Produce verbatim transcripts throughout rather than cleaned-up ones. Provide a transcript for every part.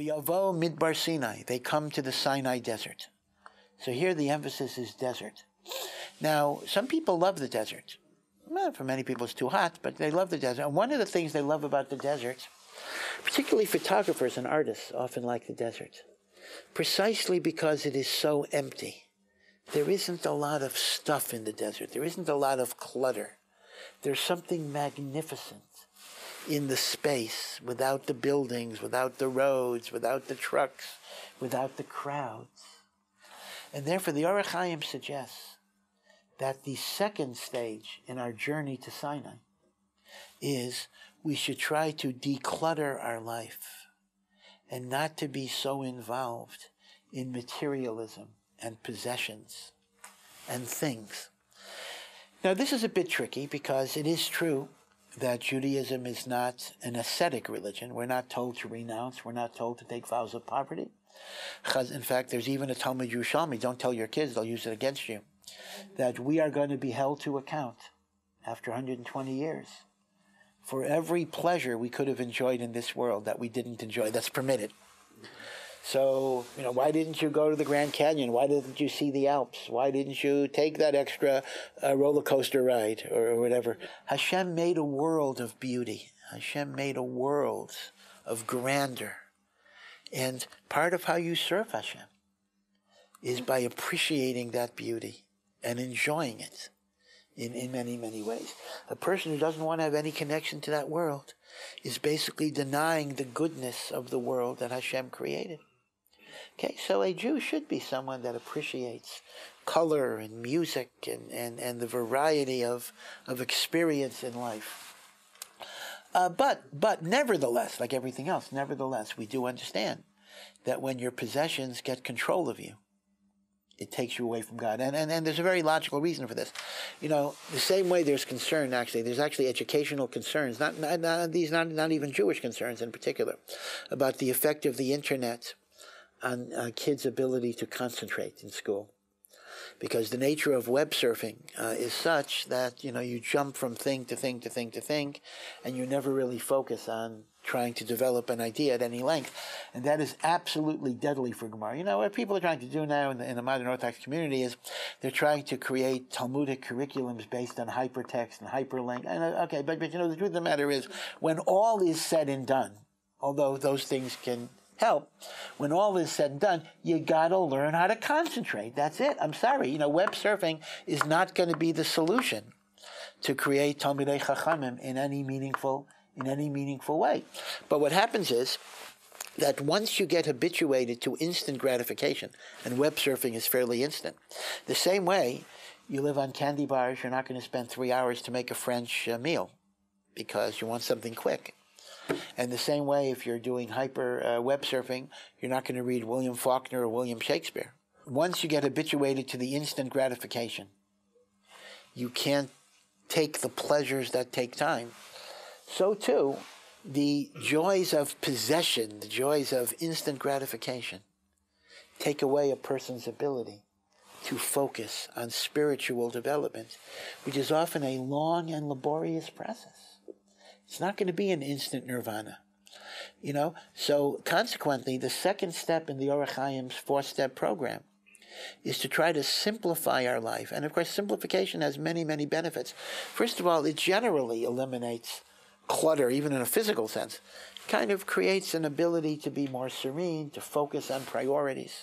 Vayavo Midbar Sinai. They come to the Sinai desert. So here the emphasis is desert. Now, some people love the desert. Well, for many people it's too hot, but they love the desert. And one of the things they love about the desert, particularly photographers and artists often like the desert, precisely because it is so empty. There isn't a lot of stuff in the desert. There isn't a lot of clutter. There's something magnificent in the space, without the buildings, without the roads, without the trucks, without the crowds. And therefore the Orach Chaim suggests that the second stage in our journey to Sinai is we should try to declutter our life and not to be so involved in materialism and possessions and things. Now this is a bit tricky because it is true that Judaism is not an ascetic religion. We're not told to renounce. We're not told to take vows of poverty. In fact, there's even a Talmud Yerushalmi, don't tell your kids, they'll use it against you, that we are going to be held to account after one hundred twenty years for every pleasure we could have enjoyed in this world that we didn't enjoy, that's permitted. So, you know, why didn't you go to the Grand Canyon? Why didn't you see the Alps? Why didn't you take that extra uh, roller coaster ride or, or whatever? Hashem made a world of beauty. Hashem made a world of grandeur. And part of how you serve Hashem is by appreciating that beauty and enjoying it in, in many, many ways. A person who doesn't want to have any connection to that world is basically denying the goodness of the world that Hashem created. Okay, so a Jew should be someone that appreciates color and music and, and, and the variety of, of experience in life. Uh, but, but nevertheless, like everything else, nevertheless, we do understand that when your possessions get control of you, it takes you away from God. And, and, and there's a very logical reason for this. You know, the same way there's concern, actually, there's actually educational concerns, not, not, not these, not, not even Jewish concerns in particular, about the effect of the internet on uh, kids' ability to concentrate in school. Because the nature of web surfing uh, is such that, you know, you jump from thing to thing to thing to thing, and you never really focus on trying to develop an idea at any length. And that is absolutely deadly for Gemara. You know, what people are trying to do now in the, in the modern Orthodox community is they're trying to create Talmudic curriculums based on hypertext and hyperlink. And, uh, okay, but, but, you know, the truth of the matter is, when all is said and done, although those things can help, when all is said and done, you gotta learn how to concentrate. That's it. I'm sorry. You know, web surfing is not going to be the solution to create Talmidei Chachamim in any meaningful, in any meaningful way. But what happens is that once you get habituated to instant gratification, and web surfing is fairly instant, the same way you live on candy bars, you're not going to spend three hours to make a French uh, meal because you want something quick. And the same way, if you're doing hyper uh, web surfing, you're not going to read William Faulkner or William Shakespeare. Once you get habituated to the instant gratification, you can't take the pleasures that take time. So too, the joys of possession, the joys of instant gratification, take away a person's ability to focus on spiritual development, which is often a long and laborious process. It's not going to be an instant nirvana, you know. So consequently, the second step in the Orach Chaim's four-step program is to try to simplify our life. And of course, simplification has many, many benefits. First of all, it generally eliminates clutter, even in a physical sense. It kind of creates an ability to be more serene, to focus on priorities.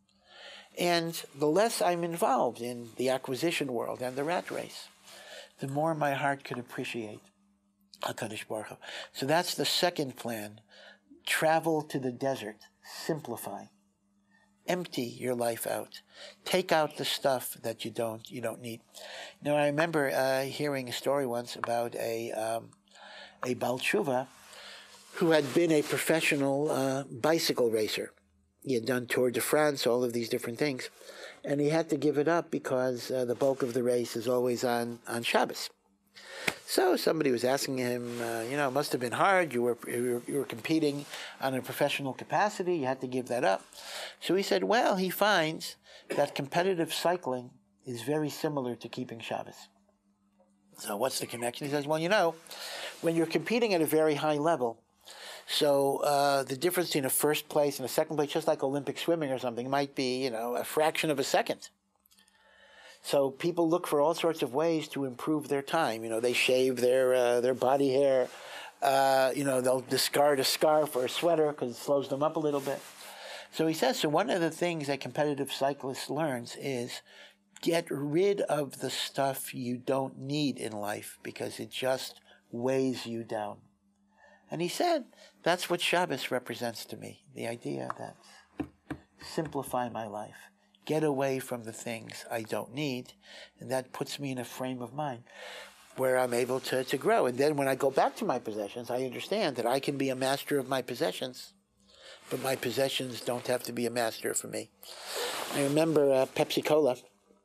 And the less I'm involved in the acquisition world and the rat race, the more my heart could appreciate HaKadosh Baruch Hu. So that's the second plan. Travel to the desert. Simplify. Empty your life out. Take out the stuff that you don't you don't need. Now, I remember uh, hearing a story once about a um, a Baal Tshuva who had been a professional uh, bicycle racer. He had done Tour de France, all of these different things, and he had to give it up because uh, the bulk of the race is always on on Shabbos. So somebody was asking him, uh, you know, it must have been hard. You were, you were you were competing on a professional capacity. You had to give that up. So he said, well, he finds that competitive cycling is very similar to keeping Shabbos. So what's the connection? He says, well, you know, when you're competing at a very high level, So uh, the difference between a first place and a second place, just like Olympic swimming or something, might be, you know, a fraction of a second. So people look for all sorts of ways to improve their time. You know, they shave their uh, their body hair. Uh, you know, they'll discard a scarf or a sweater because it slows them up a little bit. So he says, so one of the things a competitive cyclist learns is get rid of the stuff you don't need in life because it just weighs you down. And he said, that's what Shabbos represents to me, the idea that simplify my life, get away from the things I don't need, and that puts me in a frame of mind where I'm able to, to grow. And then when I go back to my possessions, I understand that I can be a master of my possessions, but my possessions don't have to be a master for me. I remember uh, Pepsi Cola,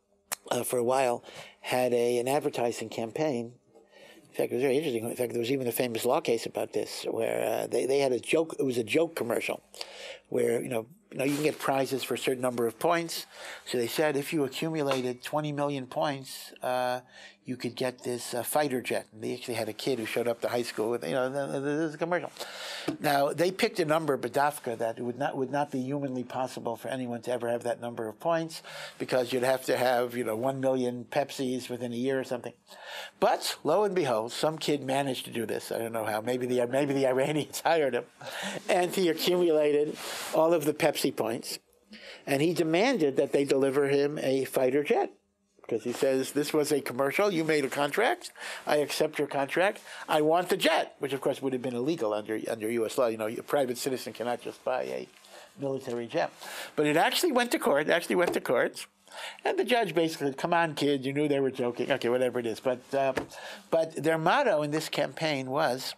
uh, for a while, had a, an advertising campaign. In fact, it was very interesting. In fact, there was even a famous law case about this, where uh, they, they had a joke. It was a joke commercial, where you know, you know you can get prizes for a certain number of points. So they said if you accumulated twenty million points, uh, you could get this uh, fighter jet. And they actually had a kid who showed up to high school with, you know, this is a commercial. Now they picked a number, Badafka, that it would not would not be humanly possible for anyone to ever have that number of points, because you'd have to have, you know, one million Pepsis within a year or something. But lo and behold, some kid managed to do this. I don't know how. Maybe the maybe the Iranians hired him, and he accumulated all of the Pepsi points, and he demanded that they deliver him a fighter jet. Because he says, this was a commercial, you made a contract, I accept your contract, I want the jet, which of course would have been illegal under under U S law. You know, a private citizen cannot just buy a military jet. But it actually went to court, it actually went to court, and the judge basically said, come on, kid, you knew they were joking, okay, whatever it is. But, uh, but their motto in this campaign was,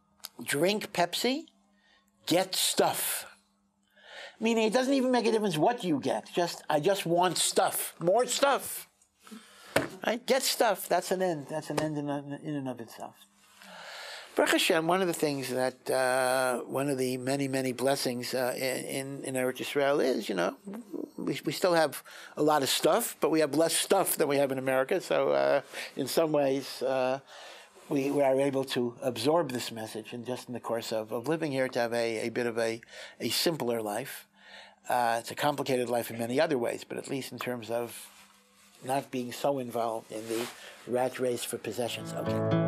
drink Pepsi, get stuff. Meaning it doesn't even make a difference what you get, just, I just want stuff, more stuff. Right? Get stuff. That's an end. That's an end in, in and of itself. Baruch Hashem, one of the things that, uh, one of the many, many blessings uh, in, in Eretz Yisrael is, you know, we, we still have a lot of stuff, but we have less stuff than we have in America. So uh, in some ways, uh, we, we are able to absorb this message, and just in the course of, of living here, to have a, a bit of a, a simpler life. Uh, it's a complicated life in many other ways, but at least in terms of not being so involved in the rat race for possessions. Okay.